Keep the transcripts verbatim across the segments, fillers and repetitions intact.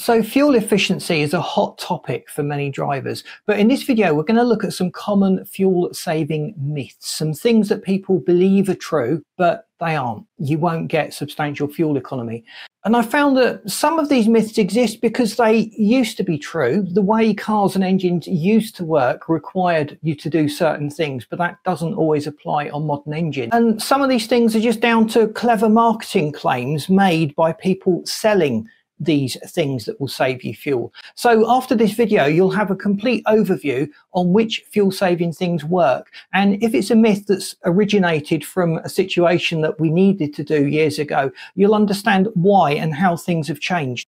So fuel efficiency is a hot topic for many drivers, but in this video we're going to look at some common fuel saving myths, some things that people believe are true but they aren't. You won't get substantial fuel economy. And I found that some of these myths exist because they used to be true. The way cars and engines used to work required you to do certain things, but that doesn't always apply on modern engines. And some of these things are just down to clever marketing claims made by people selling these things that will save you fuel. So after this video you'll have a complete overview on which fuel saving things work, and if it's a myth that's originated from a situation that we needed to do years ago, you'll understand why and how things have changed.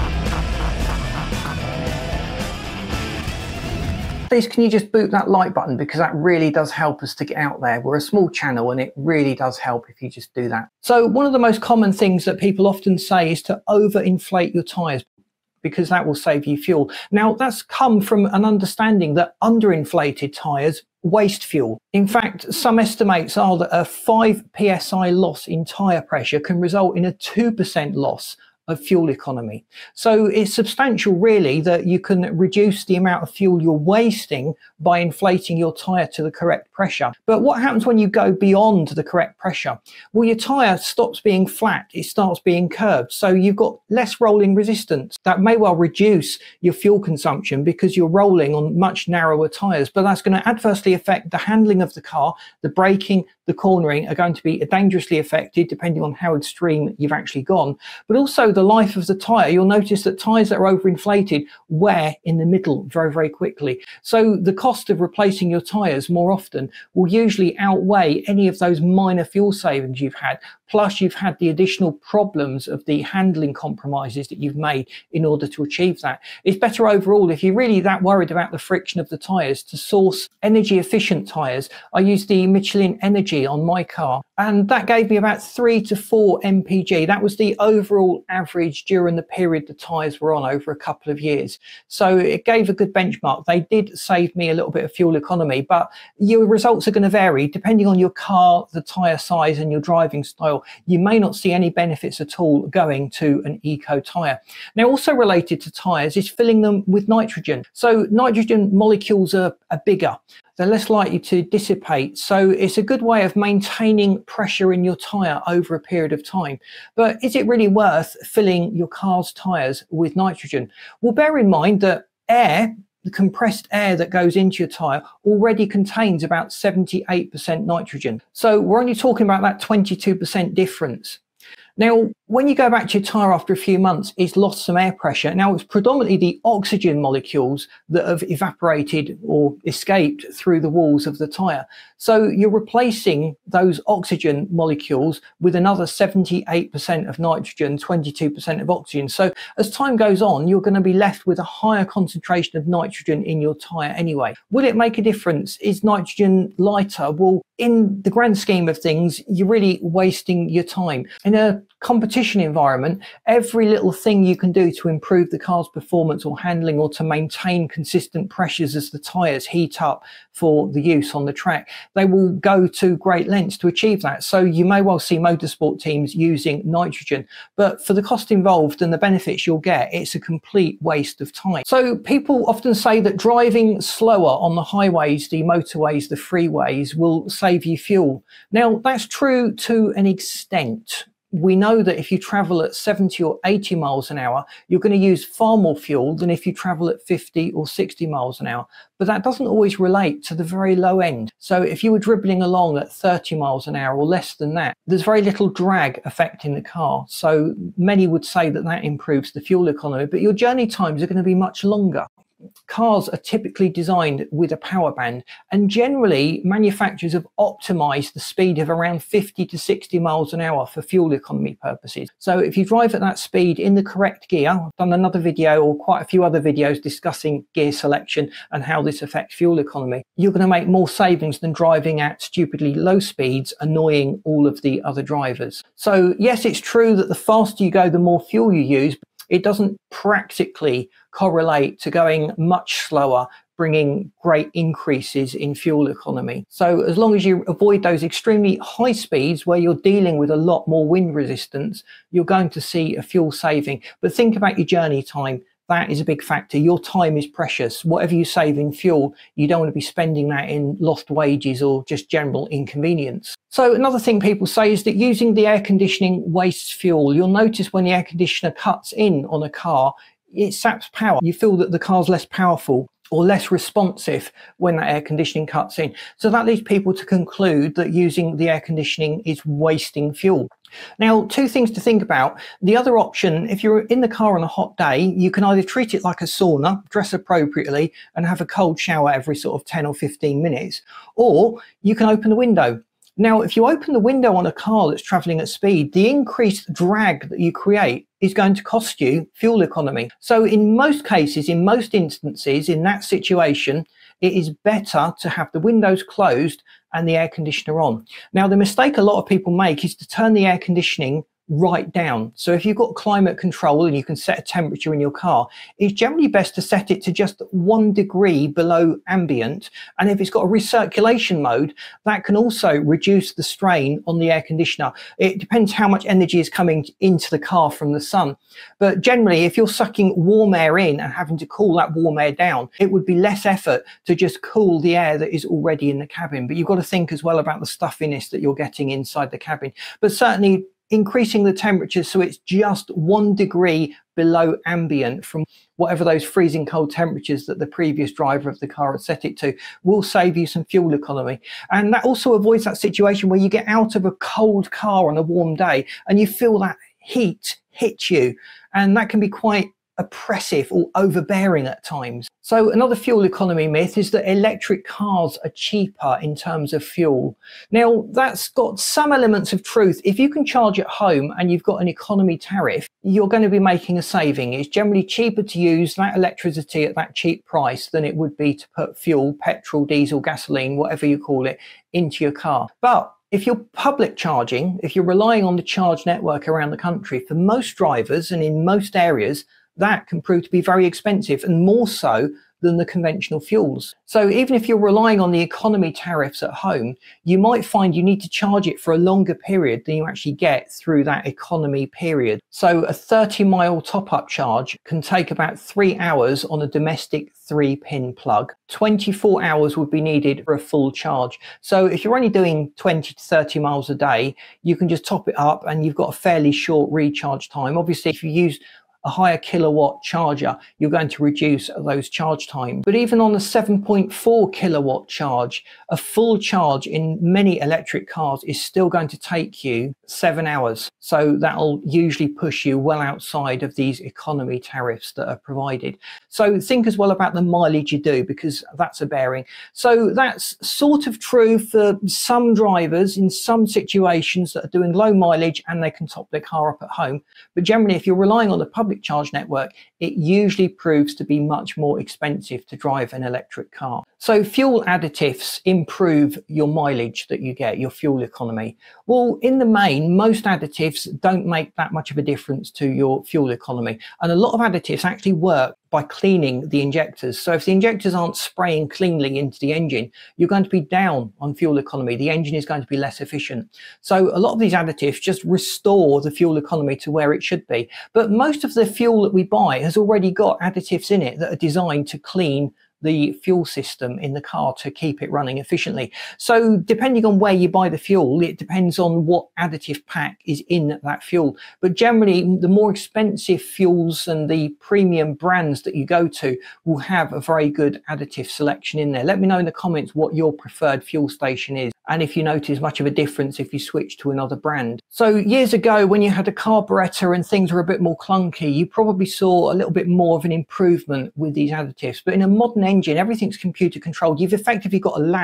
Please can you just boot that like button, because that really does help us to get out there. We're a small channel and it really does help if you just do that. So one of the most common things that people often say is to overinflate your tyres, because that will save you fuel. Now that's come from an understanding that underinflated tyres waste fuel. In fact, some estimates are that a five P S I loss in tyre pressure can result in a two percent loss of fuel economy. So it's substantial really that you can reduce the amount of fuel you're wasting by inflating your tyre to the correct pressure. But what happens when you go beyond the correct pressure? Well, your tyre stops being flat, it starts being curved, so you've got less rolling resistance. That may well reduce your fuel consumption because you're rolling on much narrower tyres, but that's going to adversely affect the handling of the car. The braking, the cornering are going to be dangerously affected depending on how extreme you've actually gone. But also the life of the tyre, you'll notice that tyres that are overinflated wear in the middle very, very quickly. So the cost of replacing your tyres more often will usually outweigh any of those minor fuel savings you've had. Plus you've had the additional problems of the handling compromises that you've made in order to achieve that. It's better overall, if you're really that worried about the friction of the tyres, to source energy efficient tyres. I use the Michelin Energy on my car, and that gave me about three to four M P G. That was the overall average during the period the tyres were on over a couple of years. So it gave a good benchmark. They did save me a little bit of fuel economy, but your results are going to vary depending on your car, the tyre size and your driving style. You may not see any benefits at all going to an eco tyre. Now also related to tyres is filling them with nitrogen. So nitrogen molecules are, are bigger. They're less likely to dissipate, so it's a good way of maintaining pressure in your tyre over a period of time. But is it really worth filling your car's tyres with nitrogen? Well, bear in mind that air, the compressed air that goes into your tyre, already contains about seventy-eight percent nitrogen. So we're only talking about that twenty-two percent difference. Now, when you go back to your tyre after a few months, it's lost some air pressure. Now, it's predominantly the oxygen molecules that have evaporated or escaped through the walls of the tyre. So you're replacing those oxygen molecules with another seventy-eight percent of nitrogen, twenty-two percent of oxygen. So as time goes on, you're going to be left with a higher concentration of nitrogen in your tyre anyway. Will it make a difference? Is nitrogen lighter? Well, in the grand scheme of things, you're really wasting your time. In a competition environment, every little thing you can do to improve the car's performance or handling, or to maintain consistent pressures as the tyres heat up for the use on the track, they will go to great lengths to achieve that. So you may well see motorsport teams using nitrogen, but for the cost involved and the benefits you'll get, it's a complete waste of time. So people often say that driving slower on the highways, the motorways, the freeways will save you fuel. Now that's true to an extent. We know that if you travel at seventy or eighty miles an hour, you're going to use far more fuel than if you travel at fifty or sixty miles an hour. But that doesn't always relate to the very low end. So if you were dribbling along at thirty miles an hour or less than that, there's very little drag affecting the car. So many would say that that improves the fuel economy, but your journey times are going to be much longer. Cars are typically designed with a power band, and generally manufacturers have optimized the speed of around fifty to sixty miles an hour for fuel economy purposes. So if you drive at that speed in the correct gear, I've done another video or quite a few other videos discussing gear selection and how this affects fuel economy, you're going to make more savings than driving at stupidly low speeds, annoying all of the other drivers. So yes, it's true that the faster you go, the more fuel you use. It doesn't practically correlate to going much slower, bringing great increases in fuel economy. So as long as you avoid those extremely high speeds where you're dealing with a lot more wind resistance, you're going to see a fuel saving. But think about your journey time. That is a big factor. Your time is precious. Whatever you save in fuel, you don't want to be spending that in lost wages or just general inconvenience. So another thing people say is that using the air conditioning wastes fuel. You'll notice when the air conditioner cuts in on a car, it saps power. You feel that the car's less powerful or less responsive when that air conditioning cuts in. So that leads people to conclude that using the air conditioning is wasting fuel. Now, two things to think about. The other option, if you're in the car on a hot day, you can either treat it like a sauna, dress appropriately, and have a cold shower every sort of ten or fifteen minutes, or you can open the window. Now, if you open the window on a car that's traveling at speed, the increased drag that you create is going to cost you fuel economy. So in most cases, in most instances, in that situation, it is better to have the windows closed and the air conditioner on. Now, the mistake a lot of people make is to turn the air conditioning right down. So if you've got climate control and you can set a temperature in your car, it's generally best to set it to just one degree below ambient. And if it's got a recirculation mode, that can also reduce the strain on the air conditioner. It depends how much energy is coming into the car from the sun. But generally, if you're sucking warm air in and having to cool that warm air down, it would be less effort to just cool the air that is already in the cabin. But you've got to think as well about the stuffiness that you're getting inside the cabin. But certainly, increasing the temperature so it's just one degree below ambient from whatever those freezing cold temperatures that the previous driver of the car had set it to will save you some fuel economy. And that also avoids that situation where you get out of a cold car on a warm day and you feel that heat hit you, and that can be quite oppressive or overbearing at times. So another fuel economy myth is that electric cars are cheaper in terms of fuel. Now, that's got some elements of truth. If you can charge at home and you've got an economy tariff, you're going to be making a saving. It's generally cheaper to use that electricity at that cheap price than it would be to put fuel, petrol, diesel, gasoline, whatever you call it, into your car. But if you're public charging, if you're relying on the charge network around the country, for most drivers and in most areas, that can prove to be very expensive, and more so than the conventional fuels. So even if you're relying on the economy tariffs at home, you might find you need to charge it for a longer period than you actually get through that economy period. So a thirty mile top-up charge can take about three hours on a domestic three pin plug. twenty-four hours would be needed for a full charge. So if you're only doing twenty to thirty miles a day, you can just top it up and you've got a fairly short recharge time. Obviously, if you use a higher kilowatt charger, you're going to reduce those charge times. But even on a seven point four kilowatt charge, a full charge in many electric cars is still going to take you seven hours. So that'll usually push you well outside of these economy tariffs that are provided. So think as well about the mileage you do, because that's a bearing. So that's sort of true for some drivers in some situations that are doing low mileage and they can top their car up at home. But generally, if you're relying on the public charge network, it usually proves to be much more expensive to drive an electric car. So fuel additives improve your mileage that you get, your fuel economy. Well, in the main, most additives don't make that much of a difference to your fuel economy. And a lot of additives actually work by cleaning the injectors. So if the injectors aren't spraying cleanly into the engine, you're going to be down on fuel economy. The engine is going to be less efficient. So a lot of these additives just restore the fuel economy to where it should be. But most of the fuel that we buy has already got additives in it that are designed to clean the fuel system in the car to keep it running efficiently. So depending on where you buy the fuel, it depends on what additive pack is in that fuel. But generally, the more expensive fuels and the premium brands that you go to will have a very good additive selection in there. Let me know in the comments what your preferred fuel station is, and if you notice much of a difference if you switch to another brand. So years ago, when you had a carburetor and things were a bit more clunky, you probably saw a little bit more of an improvement with these additives. But in a modern engine, everything's computer controlled. You've effectively got a lab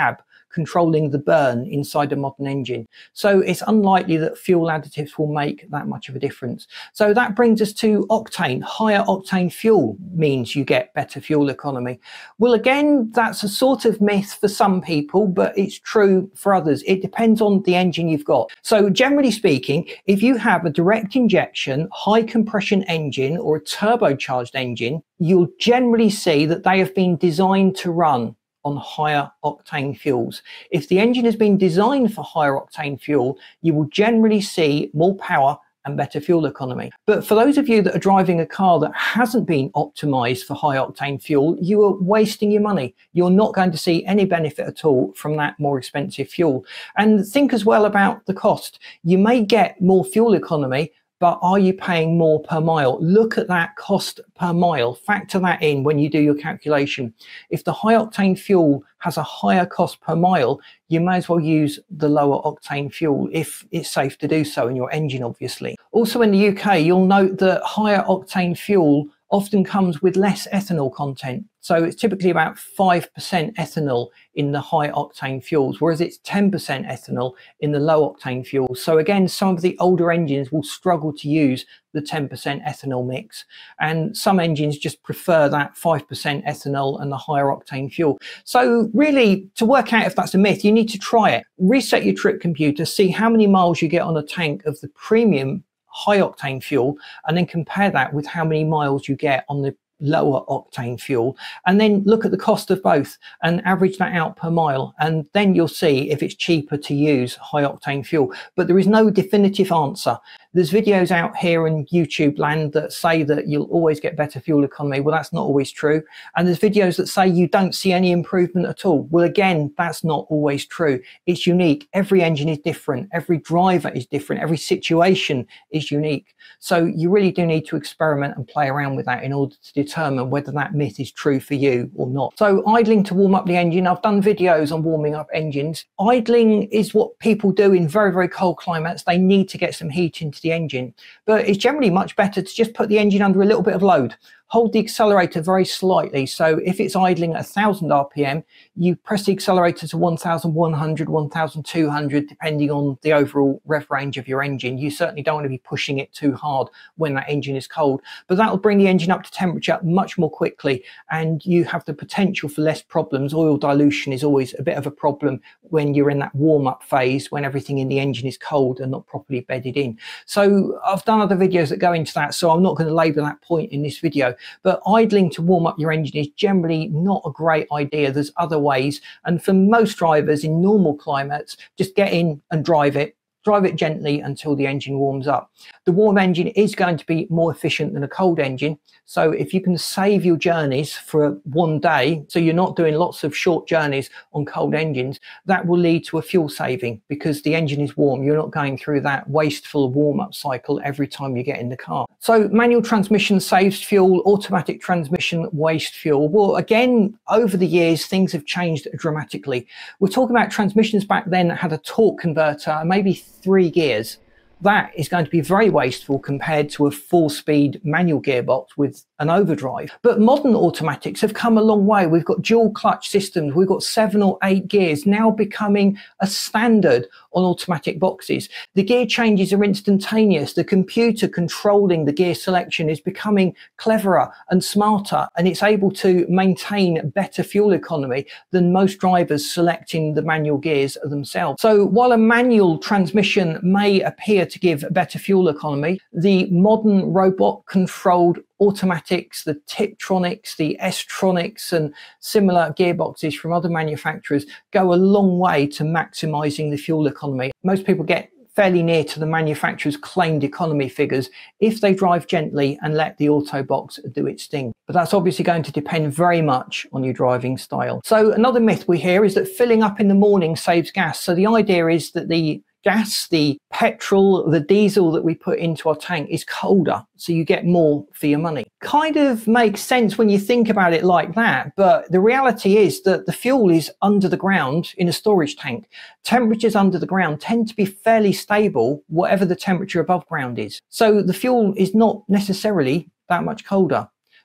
controlling the burn inside a modern engine. So it's unlikely that fuel additives will make that much of a difference. So that brings us to octane. Higher octane fuel means you get better fuel economy. Well, again, that's a sort of myth for some people, but it's true for others. It depends on the engine you've got. So generally speaking, if you have a direct injection, high compression engine or a turbocharged engine, you'll generally see that they have been designed to run on higher octane fuels. If the engine has been designed for higher octane fuel, you will generally see more power and better fuel economy. But for those of you that are driving a car that hasn't been optimized for high octane fuel, you are wasting your money. You're not going to see any benefit at all from that more expensive fuel. And think as well about the cost. You may get more fuel economy, but are you paying more per mile? Look at that cost per mile. Factor that in when you do your calculation. If the high octane fuel has a higher cost per mile, you may as well use the lower octane fuel if it's safe to do so in your engine, obviously. Also in the U K, you'll note that higher octane fuel often comes with less ethanol content. So it's typically about five percent ethanol in the high octane fuels, whereas it's ten percent ethanol in the low octane fuels. So again, some of the older engines will struggle to use the ten percent ethanol mix. And some engines just prefer that five percent ethanol and the higher octane fuel. So really, to work out if that's a myth, you need to try it. Reset your trip computer, see how many miles you get on a tank of the premium high octane fuel, and then compare that with how many miles you get on the lower octane fuel, and then look at the cost of both and average that out per mile, and then you'll see if it's cheaper to use high octane fuel. But there is no definitive answer. There's videos out here in YouTube land that say that you'll always get better fuel economy. Well, that's not always true. And there's videos that say you don't see any improvement at all. Well, again, that's not always true. It's unique. Every engine is different. Every driver is different. Every situation is unique. So you really do need to experiment and play around with that in order to determine whether that myth is true for you or not. So idling to warm up the engine. I've done videos on warming up engines. Idling is what people do in very, very cold climates. They need to get some heat into the engine, but it's generally much better to just put the engine under a little bit of load. Hold the accelerator very slightly. So if it's idling at one thousand R P M, you press the accelerator to one thousand one hundred, one thousand two hundred, depending on the overall rev range of your engine. You certainly don't want to be pushing it too hard when that engine is cold, but that will bring the engine up to temperature much more quickly, and you have the potential for less problems. Oil dilution is always a bit of a problem when you're in that warm-up phase, when everything in the engine is cold and not properly bedded in. So I've done other videos that go into that, so I'm not going to labour that point in this video. But idling to warm up your engine is generally not a great idea. There's other ways, and for most drivers in normal climates, just get in and drive it. Drive it gently until the engine warms up. The warm engine is going to be more efficient than a cold engine. So if you can save your journeys for one day, so you're not doing lots of short journeys on cold engines, that will lead to a fuel saving because the engine is warm. You're not going through that wasteful warm-up cycle every time you get in the car. So manual transmission saves fuel, automatic transmission waste fuel. Well, again, over the years, things have changed dramatically. We're talking about transmissions back then that had a torque converter, maybe three gears. That is going to be very wasteful compared to a four-speed manual gearbox with an overdrive. But modern automatics have come a long way. We've got dual clutch systems. We've got seven or eight gears now becoming a standard on automatic boxes. The gear changes are instantaneous. The computer controlling the gear selection is becoming cleverer and smarter, and it's able to maintain better fuel economy than most drivers selecting the manual gears themselves. So while a manual transmission may appear to give better fuel economy, the modern robot controlled automatics, the Tiptronics, the S-Tronics and similar gearboxes from other manufacturers go a long way to maximizing the fuel economy. Most people get fairly near to the manufacturer's claimed economy figures if they drive gently and let the Autobox do its thing. But that's obviously going to depend very much on your driving style. So another myth we hear is that filling up in the morning saves gas. So the idea is that the gas, the petrol, the diesel that we put into our tank is colder, so you get more for your money. Kind of makes sense when you think about it like that, but the reality is that the fuel is under the ground in a storage tank. Temperatures under the ground tend to be fairly stable, whatever the temperature above ground is. So the fuel is not necessarily that much colder.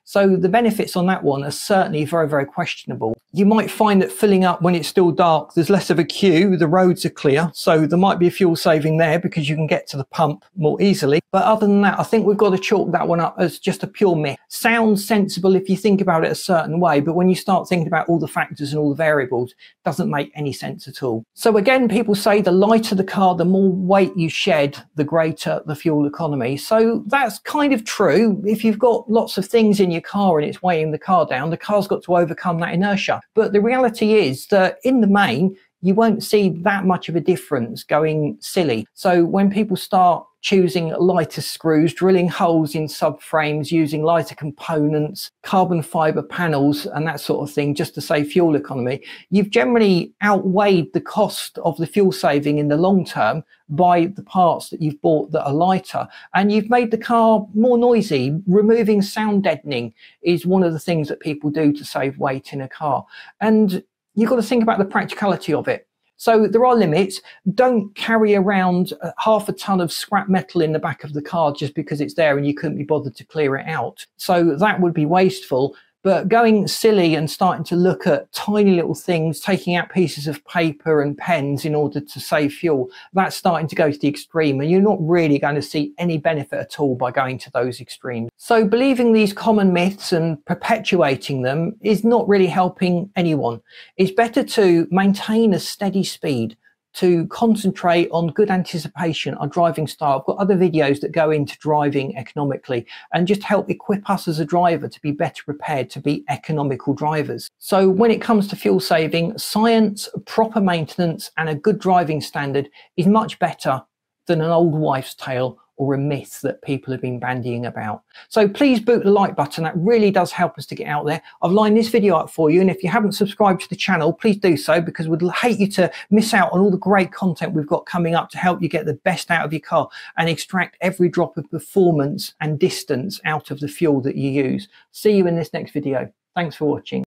So the benefits on that one are certainly very, very questionable. You might find that filling up when it's still dark, there's less of a queue, the roads are clear, so there might be a fuel saving there because you can get to the pump more easily. But other than that, I think we've got to chalk that one up as just a pure myth. Sounds sensible if you think about it a certain way, but when you start thinking about all the factors and all the variables, it doesn't make any sense at all. So again, people say the lighter the car, the more weight you shed, the greater the fuel economy. So that's kind of true. If you've got lots of things in your car and it's weighing the car down, the car's got to overcome that inertia. But the reality is that in the main, you won't see that much of a difference going silly. So when people start choosing lighter screws, drilling holes in subframes, using lighter components, carbon fiber panels and that sort of thing just to save fuel economy, you've generally outweighed the cost of the fuel saving in the long term by the parts that you've bought that are lighter, and you've made the car more noisy. Removing sound deadening is one of the things that people do to save weight in a car, and you've got to think about the practicality of it. So there are limits. Don't carry around half a ton of scrap metal in the back of the car just because it's there and you couldn't be bothered to clear it out. So that would be wasteful. But going silly and starting to look at tiny little things, taking out pieces of paper and pens in order to save fuel, that's starting to go to the extreme, and you're not really going to see any benefit at all by going to those extremes. So believing these common myths and perpetuating them is not really helping anyone. It's better to maintain a steady speed, to concentrate on good anticipation on driving style. I've got other videos that go into driving economically and just help equip us as a driver to be better prepared to be economical drivers. So when it comes to fuel saving, science, proper maintenance and a good driving standard is much better than an old wives' tale or a myth that people have been bandying about. So please boot the like button. That really does help us to get out there. I've lined this video up for you, and if you haven't subscribed to the channel, please do so, because we'd hate you to miss out on all the great content we've got coming up to help you get the best out of your car and extract every drop of performance and distance out of the fuel that you use. See you in this next video. Thanks for watching.